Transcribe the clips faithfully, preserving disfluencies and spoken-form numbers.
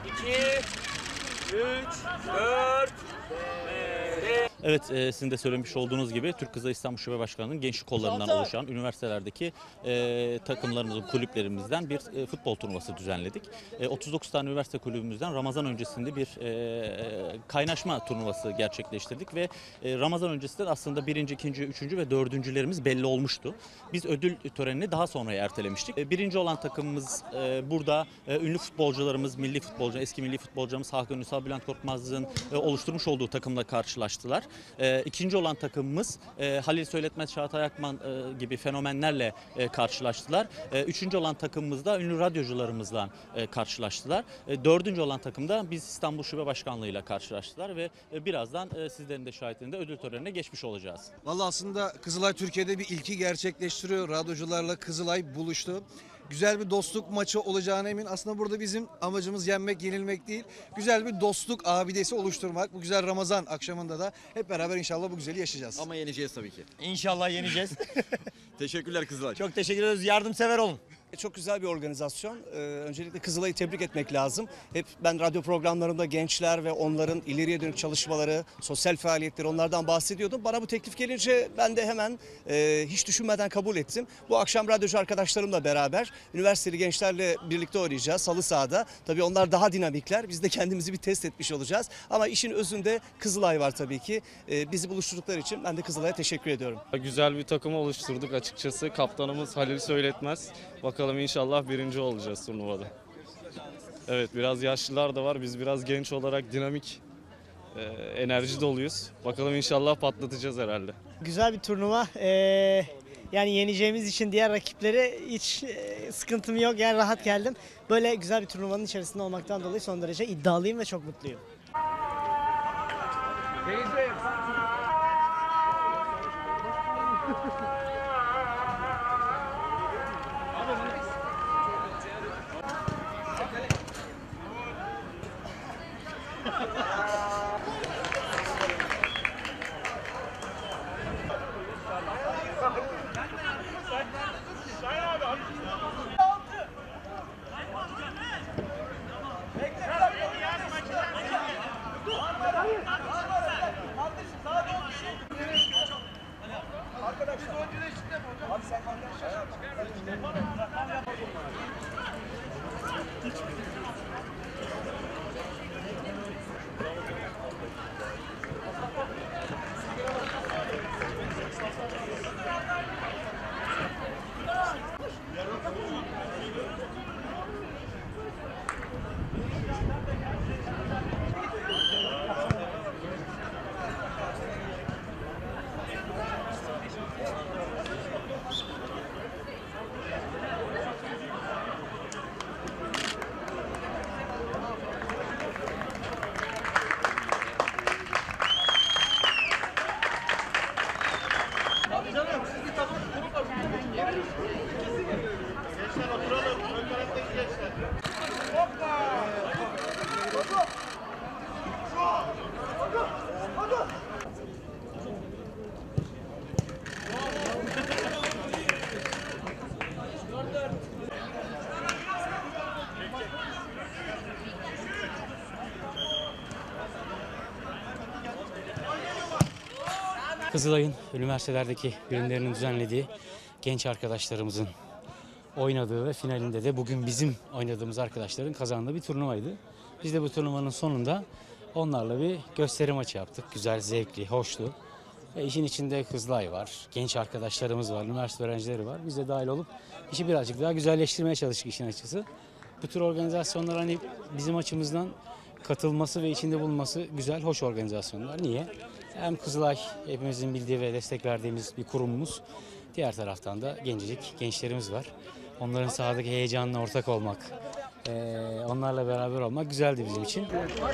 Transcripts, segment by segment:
iki, üç, dört, beş. Evet, e, sizin de söylemiş olduğunuz gibi Türk Kızılayı İstanbul Şube Başkanlığı'nın gençlik kollarından oluşan üniversitelerdeki e, takımlarımızın, kulüplerimizden bir e, futbol turnuvası düzenledik. E, otuz dokuz tane üniversite kulübümüzden Ramazan öncesinde bir e, kaynaşma turnuvası gerçekleştirdik ve e, Ramazan öncesinde aslında birinci, ikinci, üçüncü ve dördüncülerimiz belli olmuştu. Biz ödül törenini daha sonraya ertelemiştik. E, birinci olan takımımız e, burada e, ünlü futbolcularımız, milli futbolcu, eski milli futbolcumuz Hakan Ünsal, Bülent Korkmaz'ın e, oluşturmuş olduğu takımla karşılaştılar. E, ikinci olan takımımız e, Halil Söyletmez, Çağatay Akman e, gibi fenomenlerle e, karşılaştılar. E, üçüncü olan takımımız da ünlü radyocularımızla e, karşılaştılar. E, dördüncü olan takımda biz İstanbul Şube Başkanlığı'yla karşılaştılar ve e, birazdan e, sizlerin de şahitliğinde ödül törenine geçmiş olacağız. Vallahi aslında Kızılay Türkiye'de bir ilki gerçekleştiriyor. Radyocularla Kızılay buluştu. Güzel bir dostluk maçı olacağına emin. Aslında burada bizim amacımız yenmek, yenilmek değil. Güzel bir dostluk abidesi oluşturmak. Bu güzel Ramazan akşamında da hep beraber inşallah bu güzeli yaşayacağız. Ama yeneceğiz tabii ki. İnşallah yeneceğiz. Teşekkürler Kızılay. Çok teşekkür ederiz. Yardımsever olun. Çok güzel bir organizasyon. Ee, öncelikle Kızılay'ı tebrik etmek lazım. Hep ben radyo programlarımda gençler ve onların ileriye dönük çalışmaları, sosyal faaliyetleri onlardan bahsediyordum. Bana bu teklif gelince ben de hemen e, hiç düşünmeden kabul ettim. Bu akşam radyocu arkadaşlarımla beraber üniversiteli gençlerle birlikte oynayacağız salı sahada. Tabii onlar daha dinamikler. Biz de kendimizi bir test etmiş olacağız. Ama işin özünde Kızılay var tabii ki. E, bizi buluşturdukları için ben de Kızılay'a teşekkür ediyorum. Güzel bir takım oluşturduk açıkçası. Kaptanımız Halil Söyletmez. Bakalım inşallah birinci olacağız turnuvada. Evet, biraz yaşlılar da var. Biz biraz genç olarak dinamik, e, enerji doluyuz. Bakalım inşallah patlatacağız herhalde. Güzel bir turnuva. Ee, yani yeneceğimiz için diğer rakiplere hiç e, sıkıntım yok. Yani rahat geldim. Böyle güzel bir turnuvanın içerisinde olmaktan dolayı son derece iddialıyım ve çok mutluyum. Kızılay'ın üniversitelerdeki birimlerinin düzenlediği genç arkadaşlarımızın oynadığı ve finalinde de bugün bizim oynadığımız arkadaşların kazandığı bir turnuvaydı. Biz de bu turnuvanın sonunda onlarla bir gösteri maçı yaptık. Güzel, zevkli, hoştu. Ve işin içinde Kızılay var, genç arkadaşlarımız var, üniversite öğrencileri var. Biz de dahil olup işi birazcık daha güzelleştirmeye çalıştık işin açısı. Bu tür organizasyonlar hani bizim açımızdan katılması ve içinde bulunması güzel, hoş organizasyonlar. Niye? Hem Kızılay hepimizin bildiği ve destek verdiğimiz bir kurumumuz. Diğer taraftan da gencecik gençlerimiz var. Onların sahadaki heyecanına ortak olmak, onlarla beraber olmak güzeldi bizim için.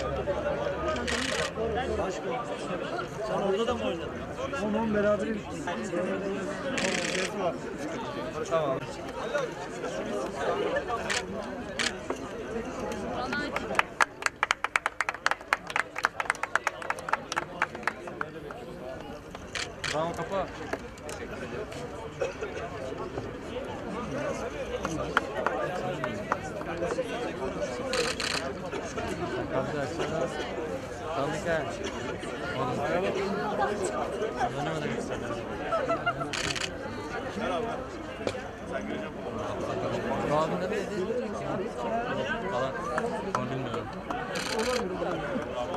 Sen orada da mı oynadın? Onun beraberiz. Tamam. Tamam, kapa. Teşekkür ederim. Kaldı. Kaldık ha. Kazanamadık istedim. Bu abinde de dedi. Kalan. Onu bilmiyorum.